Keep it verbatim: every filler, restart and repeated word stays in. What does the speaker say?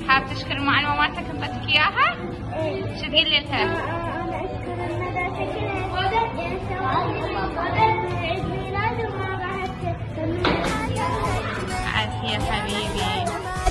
حاب تشكر المعلمة مالتك انطتك اياها؟ ايه. شو تقول لها؟ انا اشكر المدرسة كلها لان سوت عيد ميلاد وما بعد عافية حبيبي.